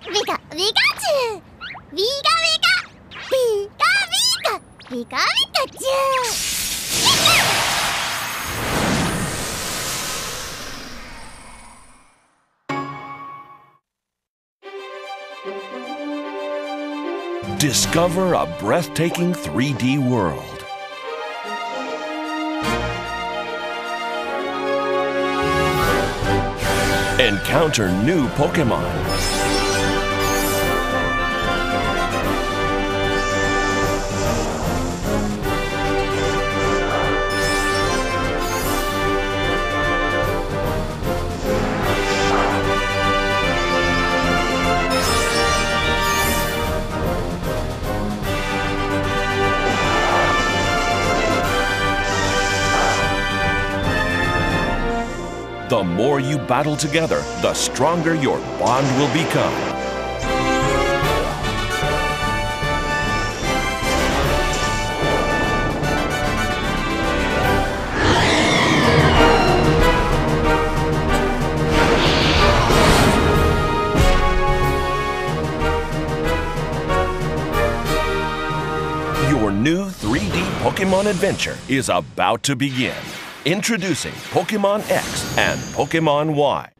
ビカビカチュウ、ビカビカ、ビカビカ、ビカビカチュウ。 Discover a breathtaking 3D world. Encounter new Pokémon. The more you battle together, the stronger your bond will become. Your new 3D Pokémon adventure is about to begin. Introducing Pokémon X and Pokémon Y.